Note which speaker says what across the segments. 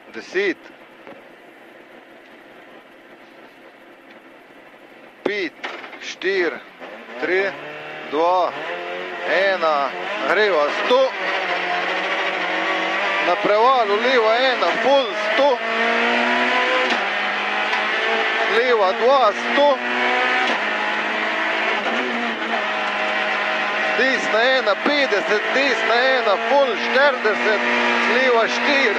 Speaker 1: 10, 5, 4, 3, 2, 1, greva 100, na prevalu leva 1, full 100, leva 2, 100, desna 1, 50, desna 1, full 40, leva 4,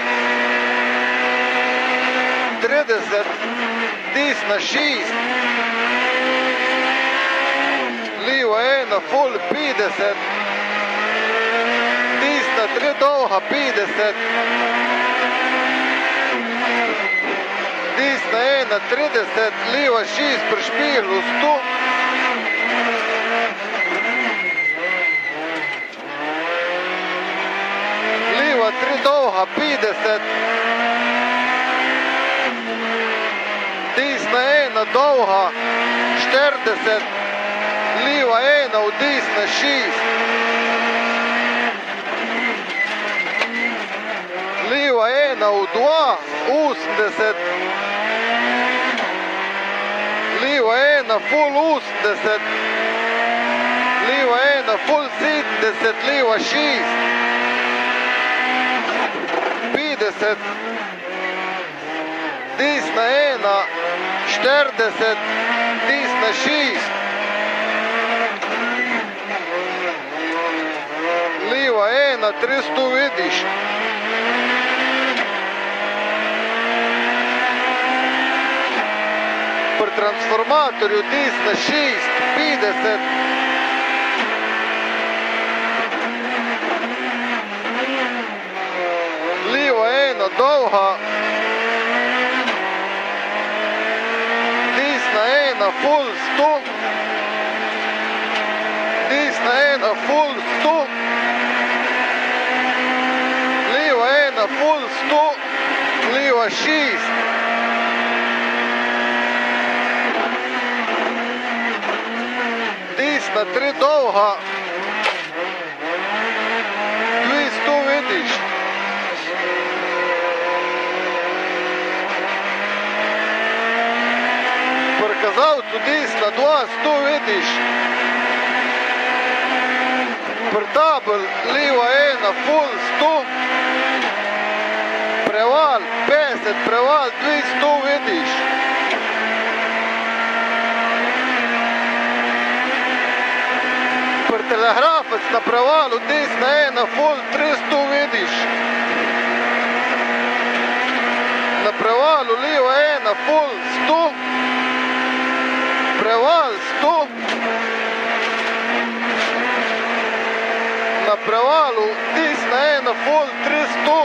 Speaker 1: 30, desna 6, leva 1, full 50, desna 3 dolga 50, desna 1, 30, leva 6 pri špihlu 100, leva 3 dolga 50, desna 1 dolga 40, leva 1 v desna 6, leva 1 v 2, 80, leva 1 full 80, leva 1 full 70, leva 6, 50, desna 1, 40, desna 6, leva 1, 300 vidiš. Pri transformatorju desna 6, 50, leva 1 dolga, desna 1 full 100, desna 1 full 100, leva 1 full 100, leva 6, desna 3 dolga, 200 vidiš. Pri kazalcu desna 2, 100 vidiš. Pri tabel leva 1, full 100, preval 50, preval 200 vidiš. Pri telegrafec na prevalu desna 1, full 300 vidiš. Na prevalu leva 1, full 100, preval 100, na prevalu desna 1, full 300,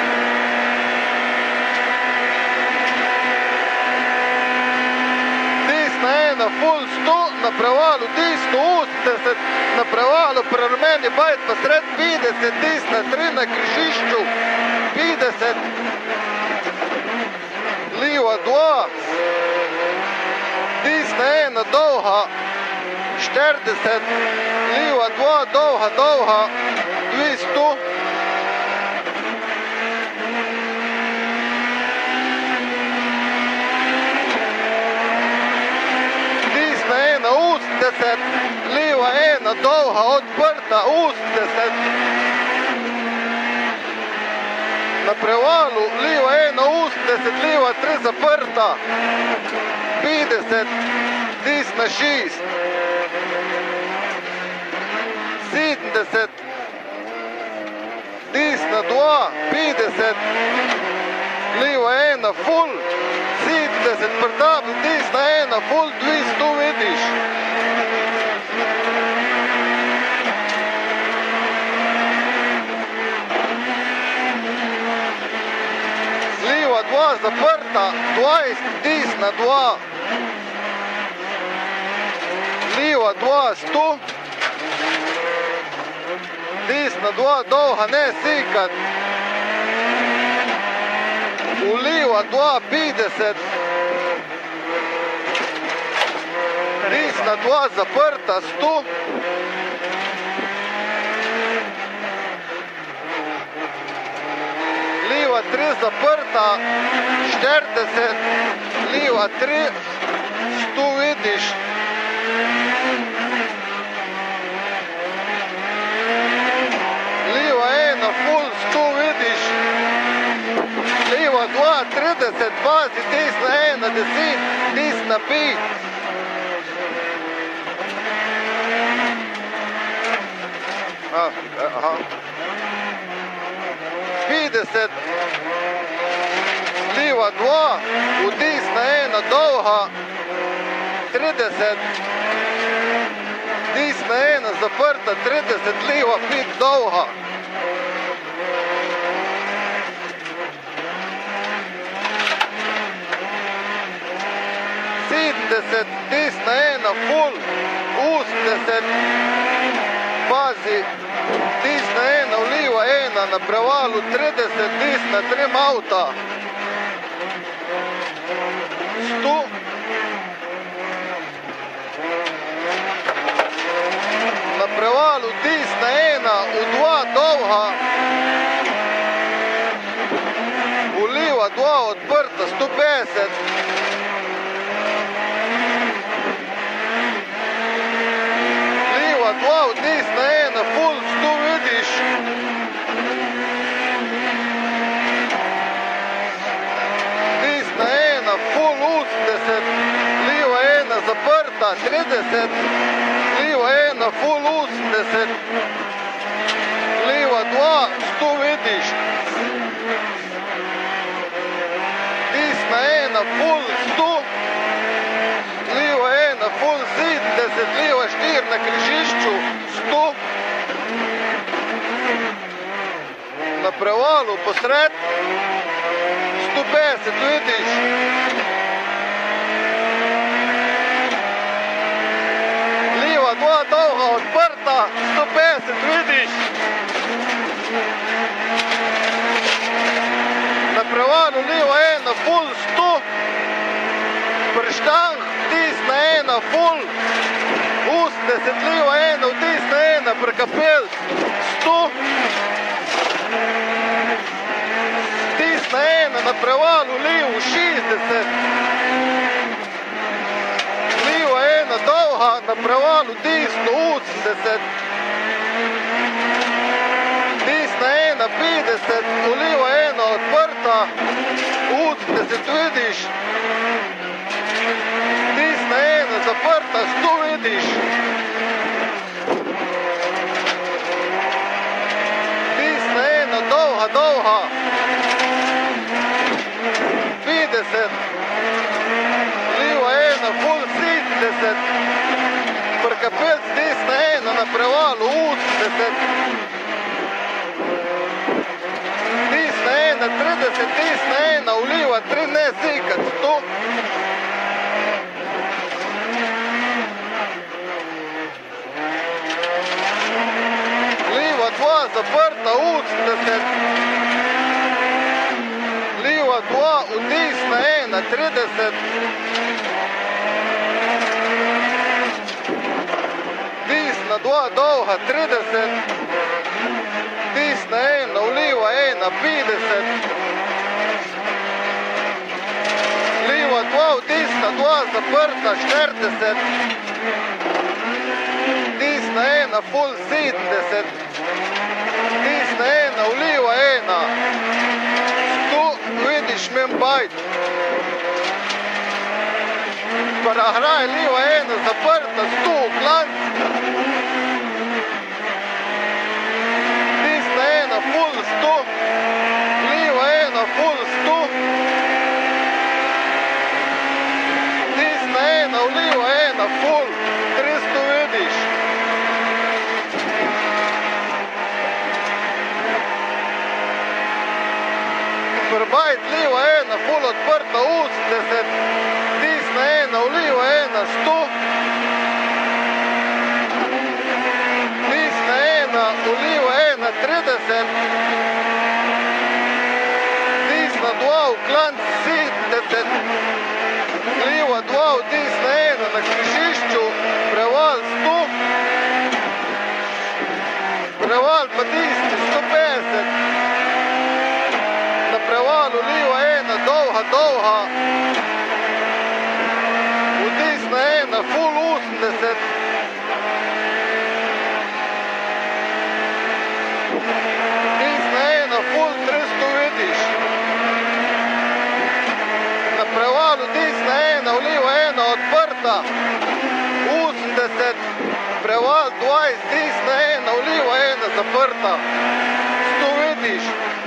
Speaker 1: desna 1, full 100, na prevalu desno 80, na prevalu pri rumeni bajt pa sred 50, desna 3 na križišču 50, leva 2, desna 1 dolga 40, leva 2 dolga 200, desna 1 80, leva 1 dolga odprta 80, na prevalu leva 1 80, leva 3 zaprta 50, desna 6, 70, desna 2, 50, leva 1 full 70, pri tablu desna 1 full 200 vidiš. Leva 2 zaprta 20, desna 2, leva 2 100, desna 2 dolga ne sekat, v leva 2 50, desna 2 zaprta 100, leva 3 заперта, 40, ліва 3, 100 видиш. Ліва 1, фул 100 видиш. Ліва 2, 30, 20, десь на 1, 10, десь на 5. Ага. 50, ліва 2, удись на 1, довга, 30, дись на 1, заперта, 30, ліва 5, довга. 70, дись на 1, фул, 80, базі, дись на 1, вліва 1, на привалу 30, дись на 3 маута. 100. На привалу дись на 1, у 2 довга. Уліва 2, відперта, 150. Ліва 2, десь на 1, фул 100 видиш. Десь на 1, фул 80. Ліва 1, заперта, 30. Ліва 1, фул 80. Ліва 2, 100 видиш. Десь на 1, фул 100. Ліва 1, фул 70, ліва 4 на крижищу, 100. На привалу посред, 150, видиш. Ліва 2, довга, відперта, 150, видиш. На привалу ліва 1, фул 100. Перштанг, десь на 1, фул, 80, ліва 1, десь на 1, прикапел, 100. Десь на 1, на привалу ліву, 60. Ліва 1, довга, на привалу дійсно, 80. Десь на 1, 50, ліва 1, відперта, 80, видиш. Десь на 1, заперта, 100 видиш. Десь на 1, довга, довга. 50. Ліва 1, фул 70. Прикапець десь на 1, на привалу 80. Десь на 1, 30, десь на 1, уліва 3 не сикать, 100. Ліва 2, заперта, 80. Ліва 2, удись на 1, 30. Дись на 2, довга, 30. Дись на 1, вліва 1, 50. Ліва 2, дись на 2, заперта, 40. Дись на 1, фул 70. Дись на 1, вліва 1. 100, видиш, мембайт. Переграй, ліва 1, заперта, 100, уклон. Десь на 1, фул 100. Ліва 1, фул 100. Десь на 1, вліва 1, фул 300, видиш. Пербайт, ліва 1, фул відперта, 80. Десь на 1, вліва 1, 100. Десь на 1, вліва 1, 30. Десь на 2, уклон 70. Ліва 2, десь на 1, на крижищу, привал 100. Привал по 200, 150. На привал довга. Vtisne ena, full 80. Vtisne ena, full 300 vidiš. Na prevalu vtisne ena, vliva ena, odprta. 80, preval 20, vtisne ena, vliva ena, zaprta. 100 vidiš.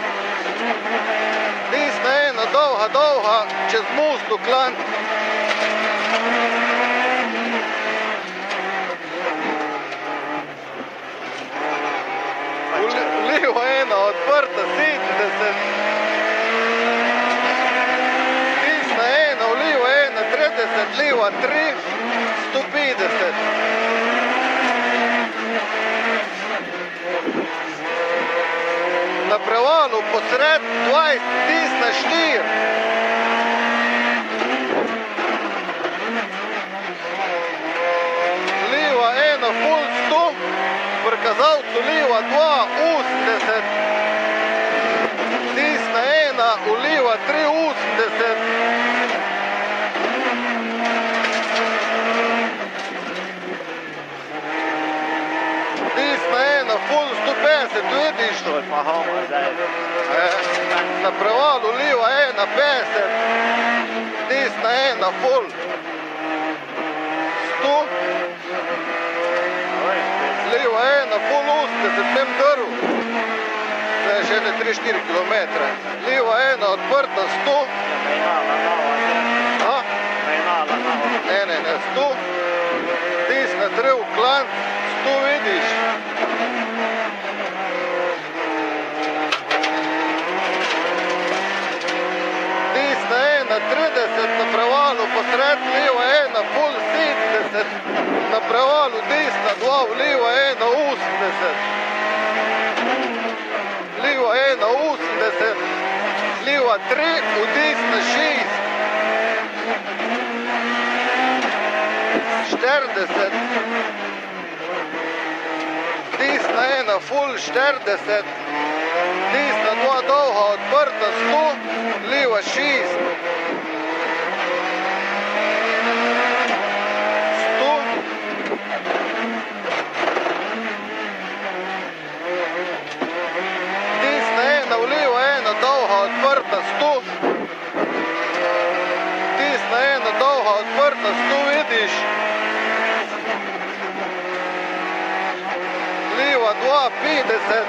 Speaker 1: Vtisne ena, dolga, dolga, čez most do klanc. Vliva ena, odprta, 70. Vtisne ena, vliva ena, 30, vliva 3, 150. Na prevalu posred 20, vtisne 4. Vliva ena, full 100. Pri kazalcu vliva 2, 80. Vtisne ena, vliva 3, 80. Vtisne ena, full 150, vidiš?
Speaker 2: To je pa homo zdaj.
Speaker 1: Na prevalu vliva ena, 50. Vtisne ena, full 100. Vliva ena, full 80, tem drv. To je še ne 3-4 km. Vliva ena, odprta, 100.
Speaker 2: Menjala nova,
Speaker 1: Ha?
Speaker 2: menjala nova.
Speaker 1: Ne, 100. Vtisne 3 v klanc, 100 vidiš. Vtisne ena, 30 na prevalu, posred vliva ena, full 70. Na prevalu desna 2, vliva ena, 80. Vliva ena, 80. Vliva 3, v desna 6. 40. Desna ena, full 40. Desna 2, dolga, odprta, 100. Vliva 6. 100. Desna ena, vliva ena, dolga, odprta, 100. Desna ena, dolga, odprta, 100 vidiš. Vliva 2, 50.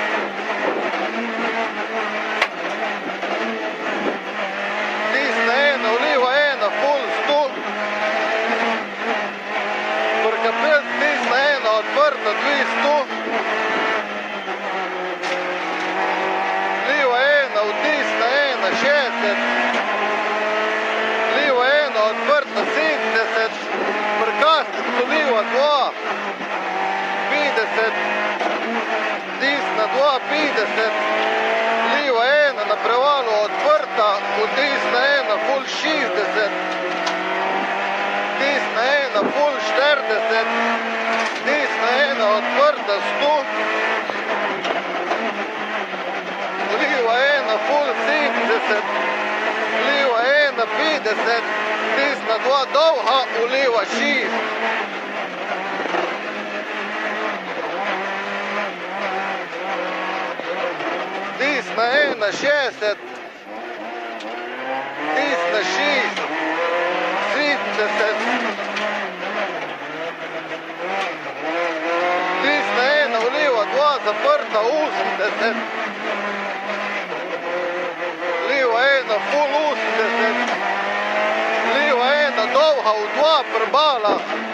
Speaker 1: Desna ena, vliva ena, full 100. Prkapel, desna ena, odprta, 200. Vliva ena, v desna ena, 60. Vliva ena, odprta, 70. Prkastek, vliva 2, 50. Desna 2, 50. Vliva ena, na prevalu odprta, v desna ena, full 60. Desna ena, full 40. Desna ena, odprta, 100. Vliva ena, full 70. Vliva ena, 50. Desna 2, dolga, vliva 6. Desna ena, 60. Desna 6. 70. Desna ena, vliva 2, zaprta, 80. Vliva ena, full 80. Vliva ena, dolga, v 2 prbala.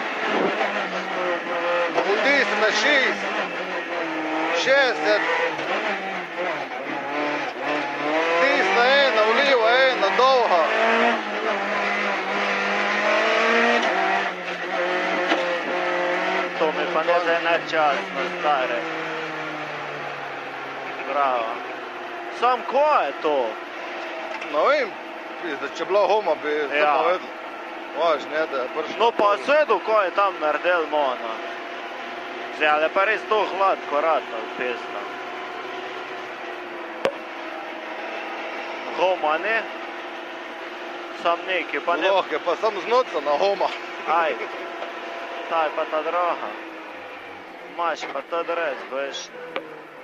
Speaker 1: V desna 6. 60. Desna ena, vliva ena, dolga.
Speaker 2: To mi pa ne zdaj nečasno, stare. Bravo. Sam ko je to?
Speaker 1: Ne vem, če bila homa, bi
Speaker 2: Ja.
Speaker 1: samo vedel. Važ, ne, da je prišlo.
Speaker 2: No pa svedu, ko je tam naredil Mona. Zdaj, ali pa res to hladko rata v pesta. Homa ne? Sam neki, pa ne...
Speaker 1: Lahko je pa sam z noca na goma.
Speaker 2: Aj, ta je pa ta draga. Imaš pa ta dres, veš.